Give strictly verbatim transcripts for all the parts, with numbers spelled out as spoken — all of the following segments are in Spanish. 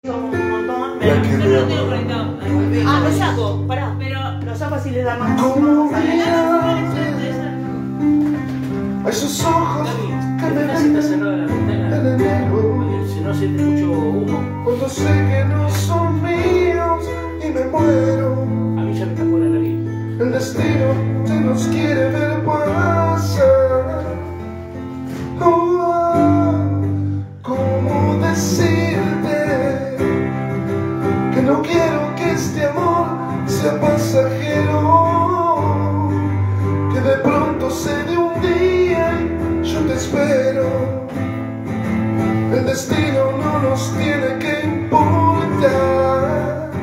Somos un montón. La que Pero me no ama. tengo conectado. Ah, lo saco, pará. Pero lo saco así le da más. ¿Cómo Sale. mirarte a esos ojos que me Casi está cerrada la ven ventana. en enero? Si no siente mucho humo. Cuando sé que no son míos y me muero, A mí ya me tapó la nariz. el destino se nos quiere ver pasar. Oh, ¿cómo decirte que no quiero que este amor sea pasajero? Que de pronto se dé un día y yo te espero. El destino no nos tiene que importar.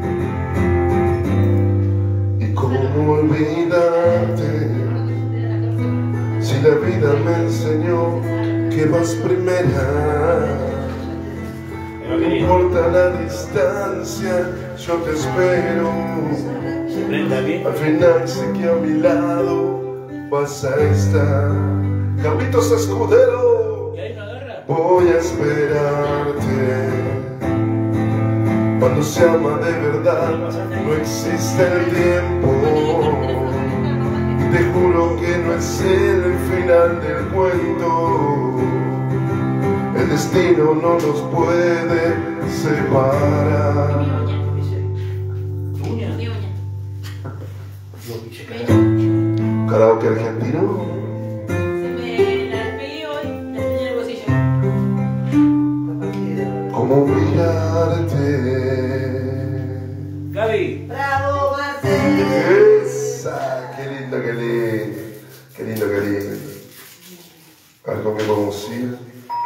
¿Y cómo olvidarte si la vida me enseñó que vas primera? No importa la distancia, yo te espero. Prenda bien. Al final sé que a mi lado vas a estar. Carlitos Escudero, ¿Y ahí no agarra? voy a esperarte. Cuando se ama de verdad, no existe el tiempo. Te juro que no es el final del cuento. El destino no nos puede separar. ¿Uña? Mi uña. No, pinche cara. Karaoke argentino. Se me la despegué hoy, la tenía en el bolsillo. ¿Cómo mirarte? Gaby. Bravo, Marcelo. Esa, qué lindo, qué lindo. Qué lindo, qué lindo. A ver con qué podemos ir.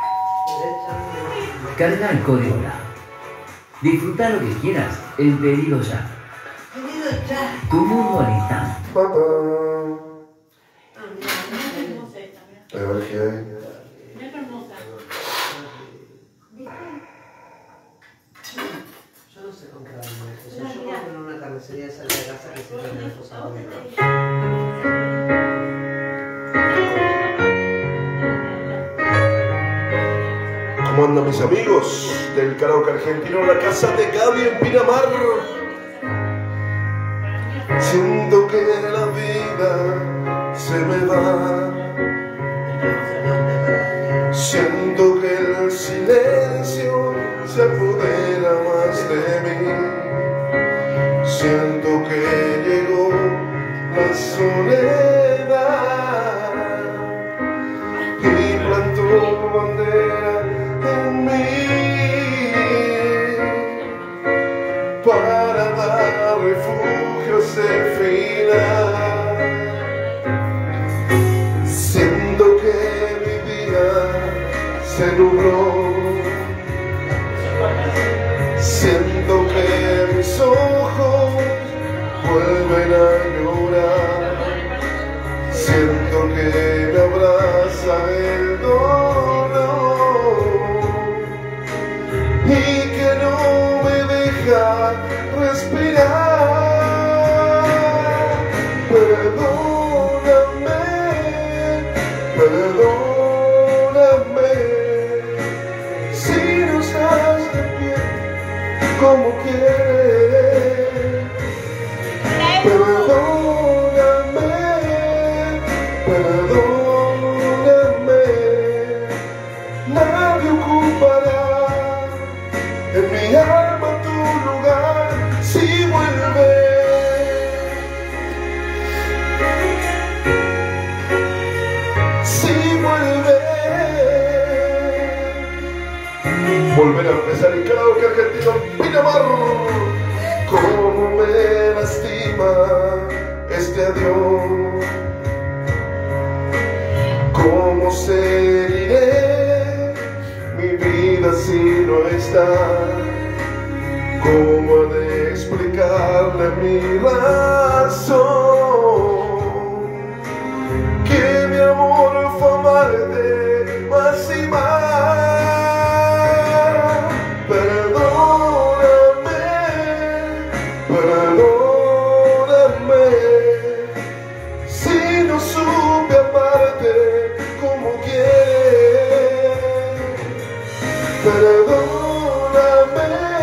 Carga el código LA. Disfruta lo que quieras en Pedido Ya. Pedido ya. Tu mundo al instante. Papá. Ah, mira, mira, hermosa esta, mira. A ver qué hay. Mira qué hermosa. Yo no sé comprar una cosa. Mira, Yo mira. compro en una carnicería de Santa Casa que se vende las cosas bonitas. ¿Cómo andan mis amigos del karaoke argentino? La casa de Gaby en Pinamar. Siento que la vida se me va. Siento que el silencio se apodera más de mí. Siento que llegó la soledad y plantó bandera en mí para dar refugio a ese final. Siento que mi día se nubló. Siento que mis ojos vuelven a llorar. Siento que me abraza el dolor y que no me deja respirar. Perdóname, perdóname si no estás de pie como quieres. Perdóname, perdóname, nadie ocupará en mi alma tu lugar si vuelves. Si vuelves. Volver a empezar el karaoke argentino en Pinamar. Cómo me lastima este adiós. Cómo seguiré mi vida si no está. Cómo he de explicarle mi razón. Que mi amor fue amarte más y más. Perdóname si no supe amarte como quieres. Perdóname.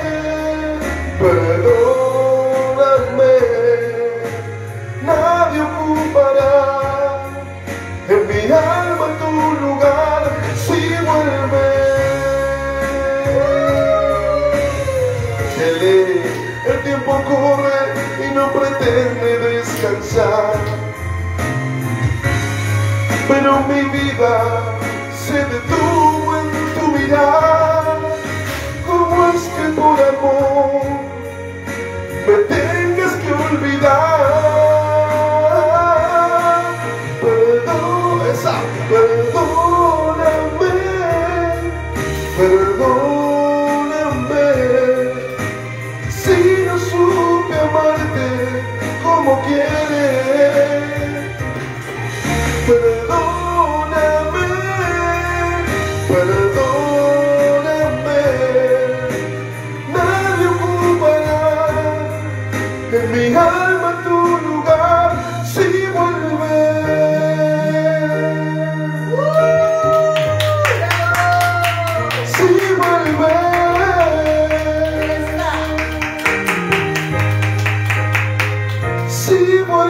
Perdóname, nadie ocupará en mi alma tu lugar si vuelves. El tiempo corre y no pretende descansar, pero mi vida se detuvo en tu mirar. ¿Cómo es que por amor me tengas que olvidar? Perdón, esa, perdóname, perdóname si no supe amarte como quieres. Perdóname, perdóname, nadie ocupará en mi alma tu lugar si vuelves. Si vuelves. Si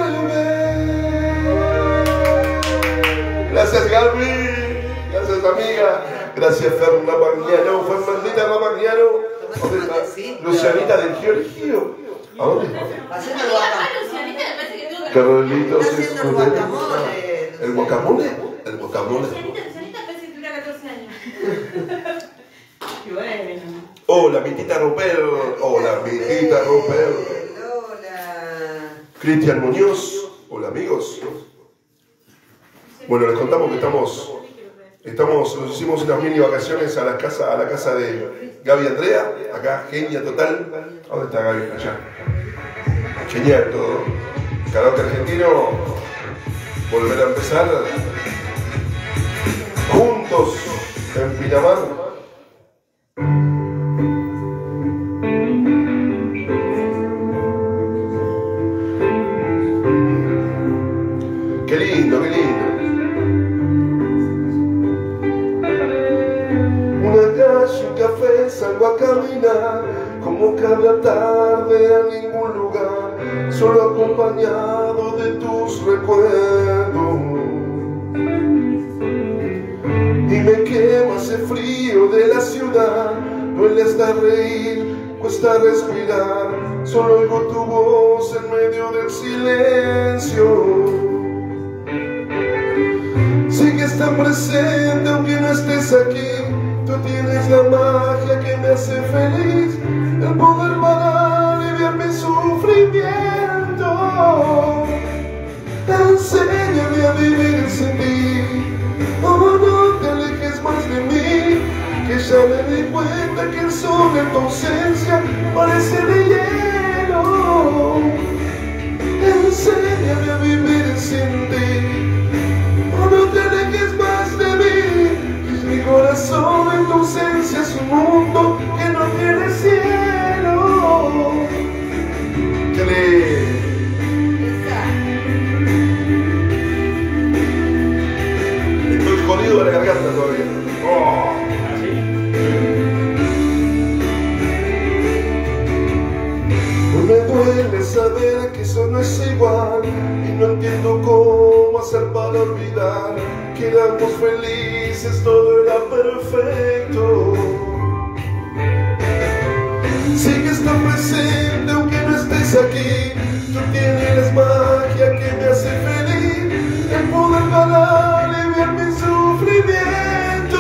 vuelves. Gracias, Gaby. Gracias, amiga. Gracias, Fernanda Magnano. Fernandita Magnano. ¿Dónde está? Lucianita del Giorgio. ¿A dónde está? Haciendo el Ah, guacamole. Lucianita, me parece que tengo que... Carlitos Está haciendo el Escudero. guacamole. ¿El guacamole? El guacamole. Lucianita, Lucianita parece que tuviera catorce años. Y bueno. Hola, Mitita Rupel. Hola, Mitita Rupel. Lola. Cristian Muñoz. Hola, amigos. Bueno, les contamos que estamos, estamos, nos hicimos unas mini vacaciones a la casa, a la casa de Gaby Andrea, acá, genia total. ¿Dónde está Gaby? Allá. Genial todo. Karaoke argentino, volver a empezar. Juntos en Pinamar. Qué lindo, qué lindo. Una calle, un café, salgo a caminar, como cada tarde a ningún lugar, solo acompañado de tus recuerdos. Y me quema ese frío de la ciudad, duele hasta reír, cuesta respirar, solo oigo tu voz en medio del silencio. Sigues tan presente aunque no estés aquí. Tú tienes la magia que me hace feliz, el poder para aliviar mi sufrimiento. Enséñame a vivir sin ti, oh, no te alejes más de mí, que ya me di cuenta que el sol en tu ausencia parece de hielo. Enséñame a vivir sin ti, no te alejes más de mí, mi corazón en tu ausencia es un mundo que no tiene cielo. ¡Qué lindo! Estoy jodido de la garganta todavía. Oh. ¿Así? Me duele saber que eso no es igual y no entiendo cómo hacer para olvidar que éramos felices, todo era perfecto. Sigues tan presente aunque no estés aquí, tú tienes magia que me hace feliz, el poder para aliviar mi sufrimiento.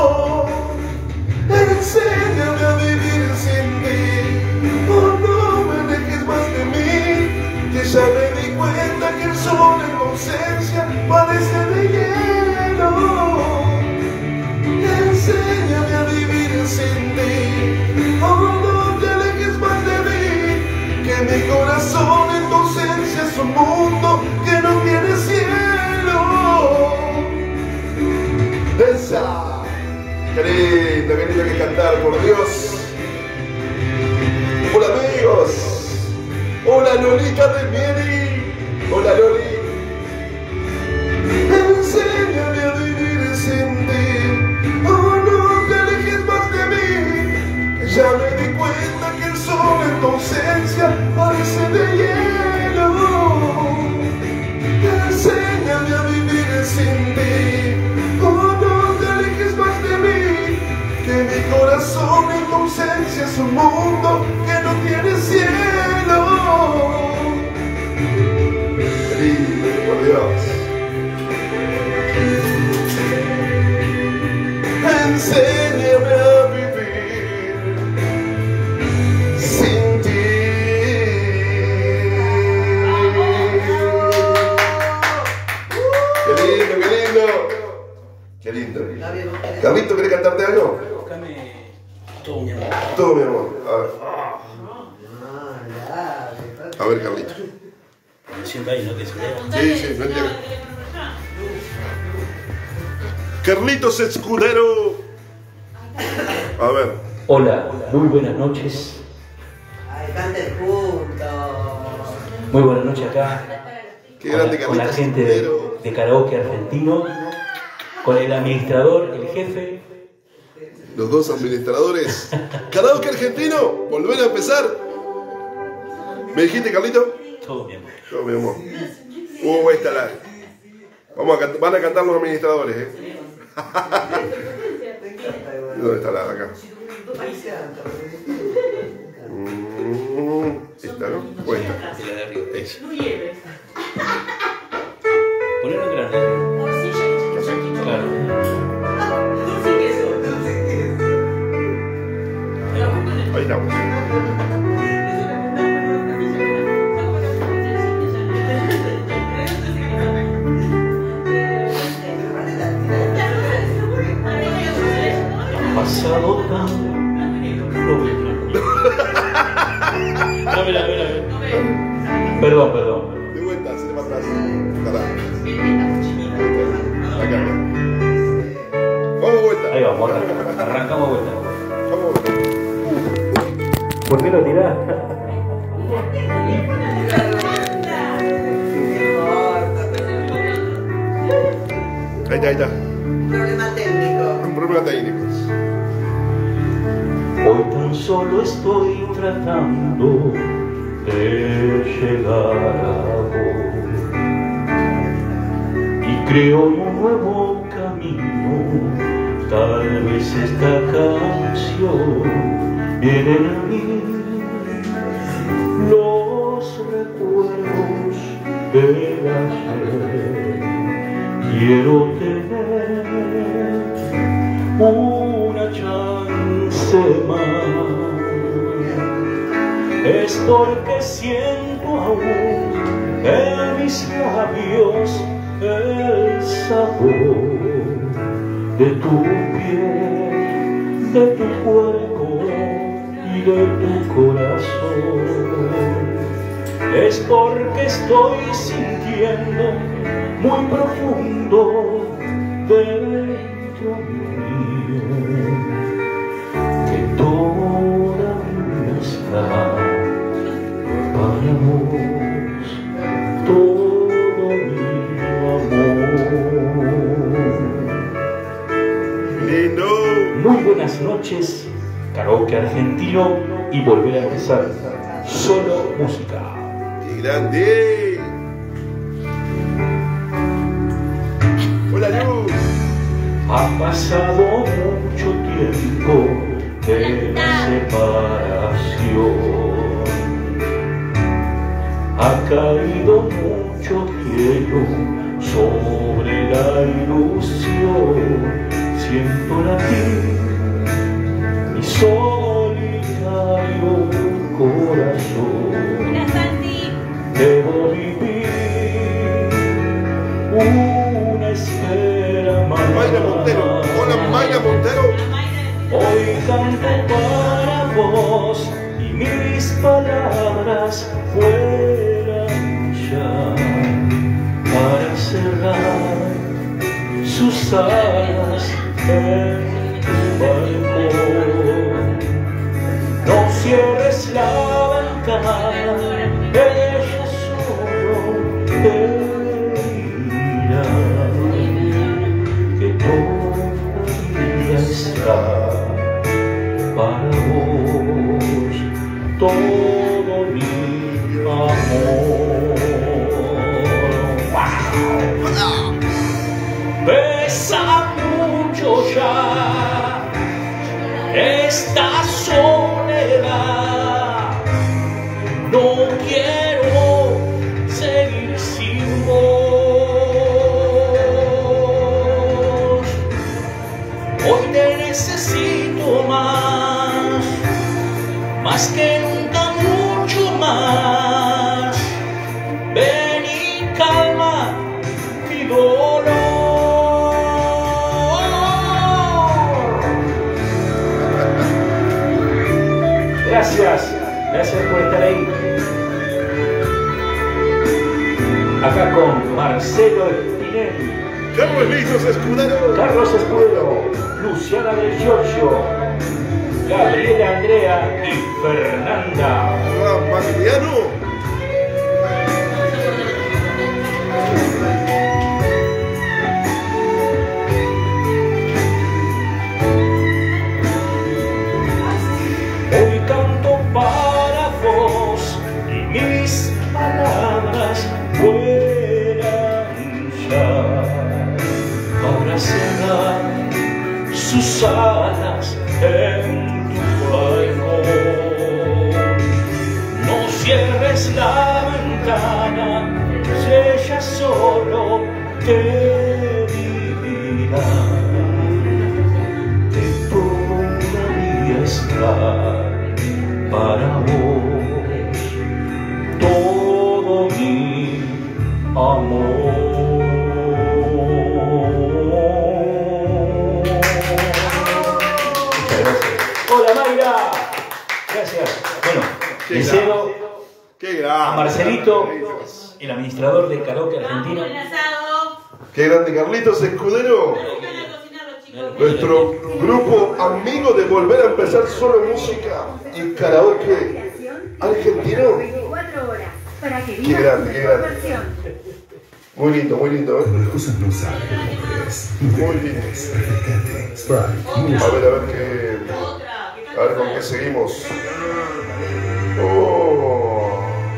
Enséñame a vivir sin ti, oh, no me dejes más de mí, que ya me di cuenta que el sol en tu ausencia parece de hielo. Enséñame a vivir sin ti, oh, no te alejes más de mí, que mi corazón en tu ausencia es un mundo que no tiene cielo. Esa, qué lindo, qué lindo que cantar, por Dios. Hola, amigos. Hola, Lolita de Mieri. Hola, Loli. Enséñame a vivir sin ti, oh, no te alejes más de mí, que ya me di cuenta que el sol en tu ausencia parece de hielo. Enséñame a vivir sin ti, oh, no te alejes más de mí, que mi corazón en tu ausencia es un mundo que no tiene cielo. Lindo, por Dios. Enséñame a vivir sin ti. Qué lindo, qué lindo. Qué lindo. Carlito, ¿querés cantarte algo? Búscame todo mi amor. Todo mi amor. A ver. A ver, Carlito. Me siento ahí, ¿no? Que se vea. Sí, sí, no entiendo. Carlitos Escudero. A ver. Hola, muy buenas noches. Ay, canten juntos. Muy buenas noches acá. Qué Con grande la, con la Carlitos gente de, Escudero. de Karaoke Argentino. Con el administrador, el jefe. Los dos administradores. Karaoke Argentino. Volver a empezar. ¿Me dijiste, Carlito? Todo mi amor. Yo, mi amor. Uh, ahí está la. Vamos a cantar, van a cantar los administradores, ¿eh? ¿Dónde está la de acá? Mm, esta, ¿no? O esta. Y la de arriba. Esa. No lleves. Ponelo en grande. Morcilla y chiquito. Claro. Dulce y queso. Ahí estamos. Pasado tan Dame la vela. Perdón, perdón. De vuelta, se te va atrás. Pará. Acá. Vamos de vuelta. Ahí vamos, arrancamos, arrancamos vuelta. Vamos de vuelta. ¿Por qué lo tirás? Ahí está, ahí está. Problema técnico. Un problema técnico. Hoy tan solo estoy tratando de llegar a vos y creo un nuevo camino. Tal vez esta canción viene a mí los recuerdos del ayer. Quiero tener una chance más, es porque siento aún en mis labios el sabor de tu piel, de tu cuerpo y de tu corazón. Es porque estoy sintiendo muy profundo dentro mío que todavía está para vos todo mi amor. Lindo. Muy buenas noches, Karaoke Argentino, y volver a empezar. Solo música. Y grande. Hola, Luz. Ha pasado mucho tiempo de la separación, ha caído mucho hielo sobre la ilusión. Siento latir mi solitario corazón. Debo vivir una espera más. Mayra Montero. Hola, Mayra Montero. Hoy canto para vos y mis palabras fueran ya para cerrar sus alas en tu balcón. No cierres la ventana, ella solo te dirá que todavía está para vos todo mi amor. Wow. Pesa mucho ya esta soledad, no quiero seguir sin vos. Hoy te necesito más, más que nunca, mucho más. Ven y calma mi dolor. Gracias, gracias por estar ahí. Acá con Marcelo Spinelli, Carlos Lizos Escudero, Carlos Escudero, Luciana del Giorgio, Gabriela Andrea y Fernanda. Juan Magliano. Hoy canto para vos y mis palabras vuelan ya para cerrar sus alas en tu balcón. No cierres la ventana, ella solo te dirá que todavía estar para vos todo mi amor. Muchas gracias. Hola Mayra. Gracias. Bueno, Qué le cedo Qué grande. a Marcelito, el administrador de Karaoke Argentino. Vamos, el asado. Qué grande Carlitos Escudero. Vengan a cocinar los chicos. Nuestro grupo amigo de Volver a Empezar Solo Música y Karaoke Argentino. veinticuatro horas para que Qué vivas grande, tu qué mejor grande. versión. Muy lindo, muy lindo, ¿eh? Las cosas no salen como crees. Muy lindo. Refrescante. Sprite. A ver, a ver qué. Otra. A ver con qué seguimos. Oh.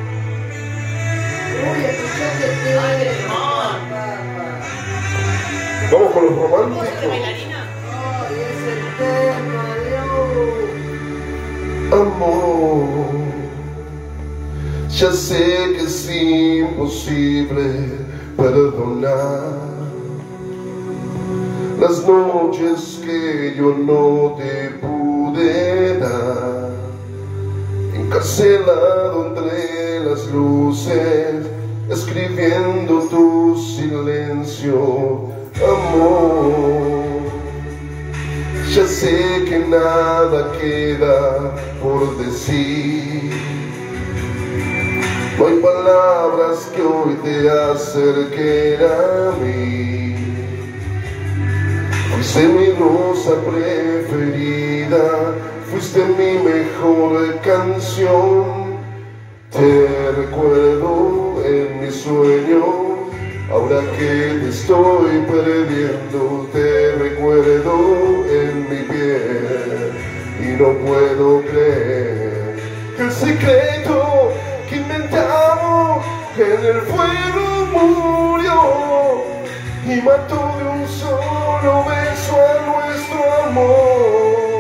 Uy, escuchate el tema. Ay, qué temón. Vamos con los ¿Vos sos de románticos. bailarina? Ay, ese tema, Dios. Amor, ya sé que es imposible perdonar las noches que yo no te pude dar, encarcelado entre las luces, escribiendo tu silencio, amor. Ya sé que nada queda por decir, no hay palabras que hoy te acerquen a mí. Fuiste mi rosa preferida, fuiste mi mejor canción. Te recuerdo en mis sueños, ahora que te estoy perdiendo. Te recuerdo en mi piel y no puedo creer que el secreto que inventamos en el fuego murió y mató de un solo beso a nuestro amor.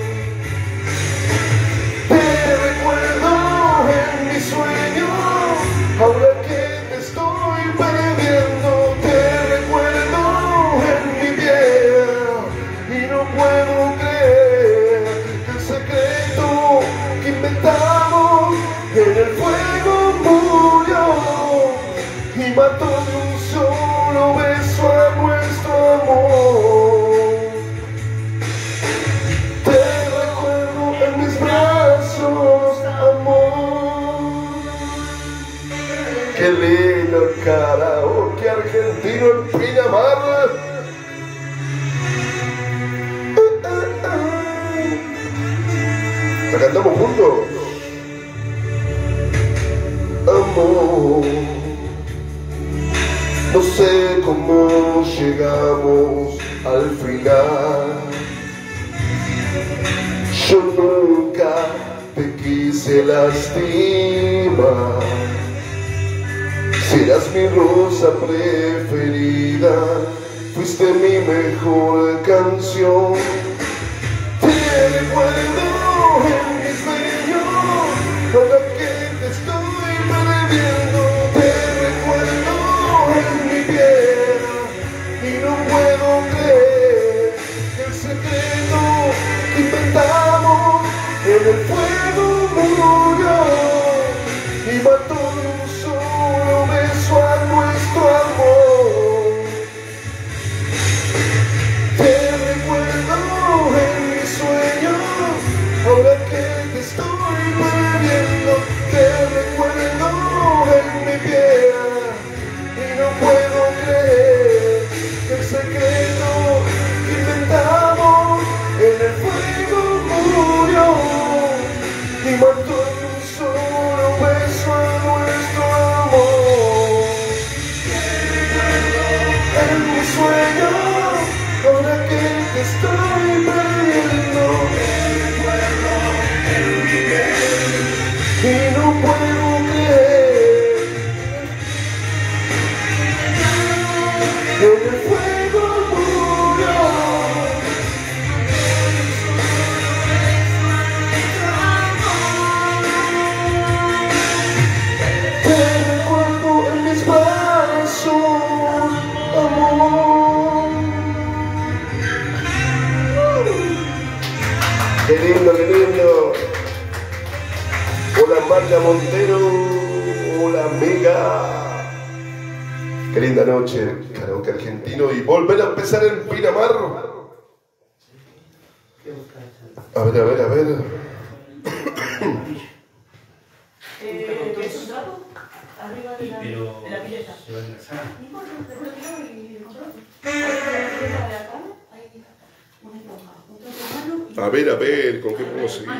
Te recuerdo en mis sueños, ahora que te estoy perdiendo. Te recuerdo en mi piel y no puedo creer que el secreto que inventamos en el fuego murió y mató de un solo beso a nuestro amor. Te recuerdo en mis brazos, amor. Qué lindo karaoke argentino en Pinamar. ¿La cantamos juntos? Amor, no sé cómo llegamos al final. Yo nunca te quise se lastima. Serás mi rosa preferida, fuiste mi mejor canción. Te recuerdo en mis sueños, ahora que te estoy perdiendo. Te recuerdo en mi piel y no puedo creer que el secreto que inventamos en el fuego murió y mató de un solo beso a nuestro amor. Te recuerdo en mis sueños, ahora que te estoy perdiendo. Te recuerdo en mi piel y no puedo creer que el secreto que inventamos en el fuego murió y mató en un solo beso a nuestro amor. En mis sueños, ahora que te estoy perdiendo, y no puedo creer que en el fuego murió. Te recuerdo en mis brazos, amor. Qué lindo, qué lindo. Hola Marta Montero, hola amiga. Qué linda noche, karaoke argentino y volver a empezar en Pinamar. A ver, a ver, a ver. Eh, ¿Quieres un trapo? Arriba de la, de la pileta. Se va a enlazar. A ver, a ver, ¿con qué podemos seguir?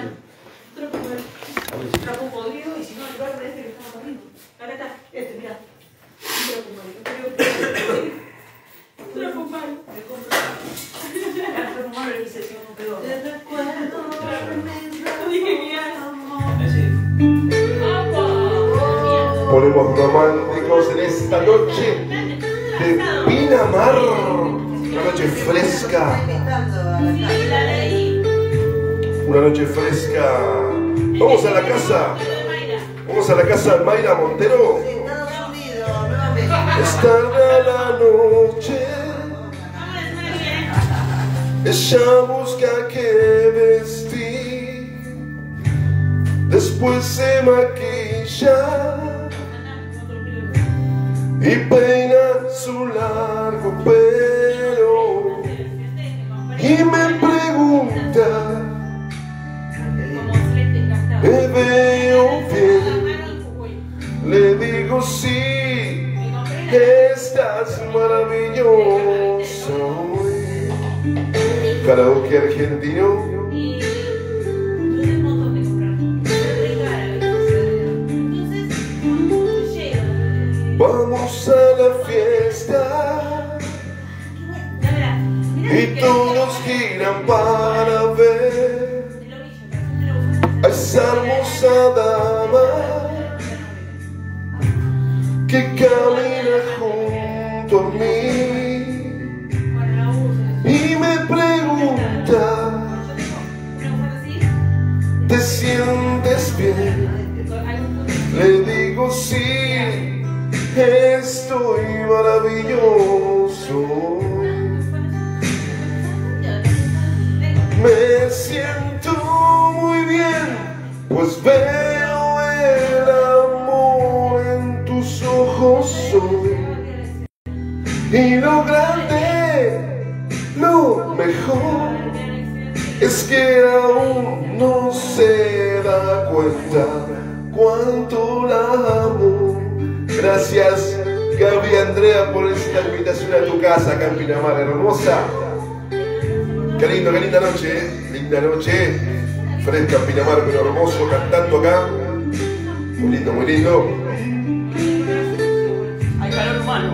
Un trapo podrido y si no, el barro este que estamos poniendo. Acá está, este, mira. Un trapo podrido. Un trapo malo. Me compro. Un trapo malo le hice, si no, no pegó. Te recuerdo. Dije, mira. Ponemos románticos en esta noche de Pinamar. Una noche fresca. Una noche fresca. Vamos a la casa. Vamos a la casa de Mayra Montero. Es tarde la noche. Ella busca qué vestir. Después se maquilla y peina su largo pelo y me pregunta, ¿me veo bien? Le digo sí, estás maravilloso. Karaoke argentino. Vamos a la fiesta y todos giran para ver a esa hermosa dama que camina junto a mí y me pregunta, ¿te sientes bien? Le digo sí, estoy maravilloso. Me siento muy bien, pues veo el amor en tus ojos hoy. Y lo grande, lo mejor, es que aún no se da cuenta cuánto la amo. Gracias, Gaby Andrea, por esta invitación a tu casa acá en Pinamar, hermosa. Qué lindo, qué linda noche, ¿eh? Linda noche, fresca en Pinamar, pero hermoso, cantando acá. Muy lindo, muy lindo. Hay calor humano.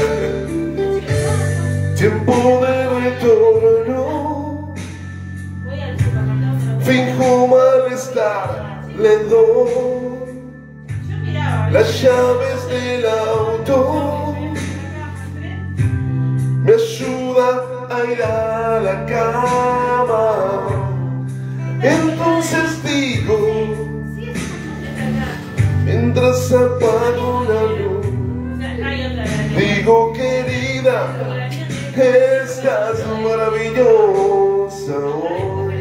Tiempo de retorno. Finjo malestar le doy las llaves del auto, me ayuda a ir a la cama. Entonces digo, mientras apago la luz, digo querida, estás maravillosa hoy.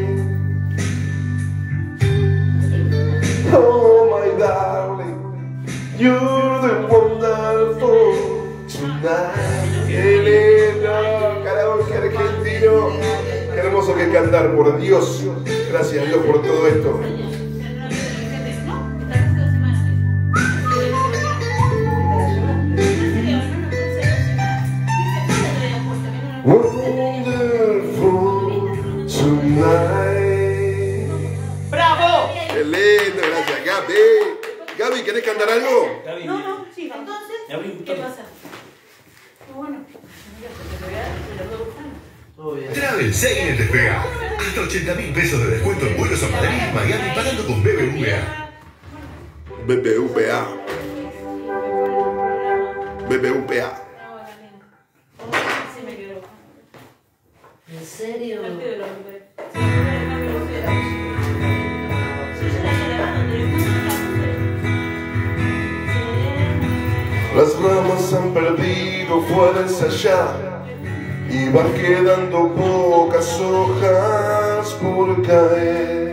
Oh my darling, you're the wonderful tonight. Qué lindo, karaoke argentino. Qué hermoso que es cantar, por Dios. Gracias a Dios por todo esto. Wonderful tonight. ¡Bravo! Qué lindo, gracias, Gaby. Gaby, ¿querés cantar algo? Gaby, No, no, sí, entonces, Me abrí un ¿qué botón. pasa? Bueno, mira, porque te voy a te lo voy buscando. Todo bien. Travel Seinen Despega. Hasta ochenta mil pesos de descuento en vuelos a Madrid y Miami pagando con B B V A. B B V A. B B V A. Sí me quedó. ¿En serio? Al pie de la mujer. Sí, me quedó, me quedó, me quedó. Sí, yo la estoy levando, te lo puse en la Las ramas han perdido fuerza ya y van quedando pocas hojas por caer.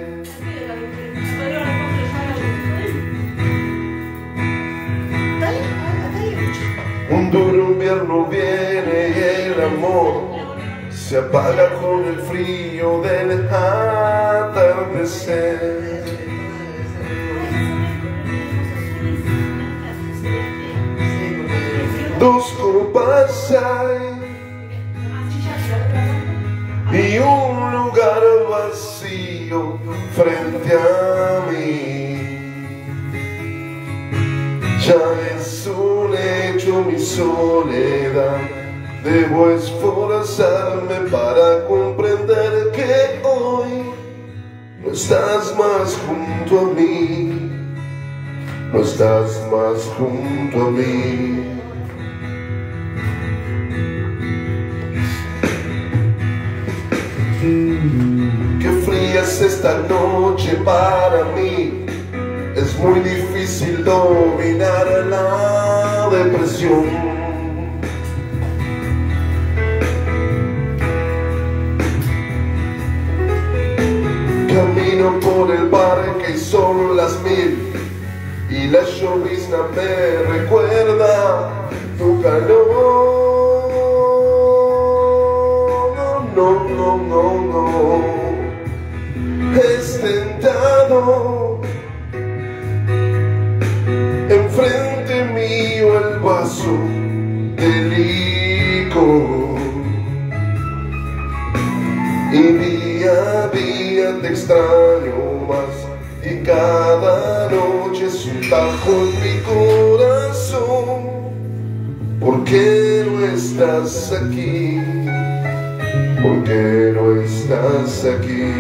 Un duro invierno viene y el amor se apaga con el frío del atardecer. Dos copas hay y un lugar vacío frente a mí. Ya es un hecho mi soledad, debo esforzarme para comprender que hoy no estás más junto a mí, no estás más junto a mí. Qué fría es esta noche para mí, es muy difícil dominar la depresión. Camino por el parque y son las mil y la llovizna me recuerda tu calor. No, no, no, no, es tentado enfrente mío el vaso de licor y día a día te extraño más y cada noche es un tajo en mi corazón. ¿Por qué no estás aquí? ¿Por qué no estás aquí?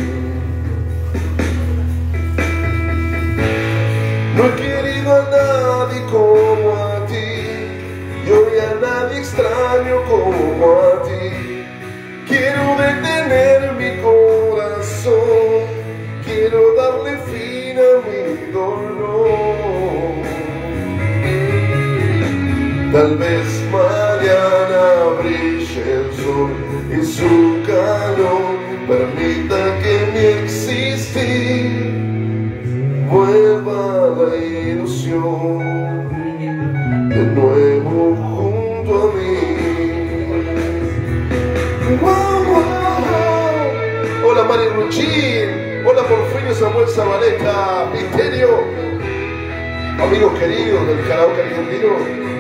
No he querido a nadie como a ti, yo y a nadie extraño como a ti. Quiero detener mi corazón, quiero darle fin a mi dolor. Tal vez mañana brille el sol y su calor permita que mi existir vuelva a la ilusión de nuevo junto a mí. Wow, wow. Hola Mari Ruchín, hola Porfirio Samuel Zabaleta, Misterio, amigos queridos del karaoke argentino.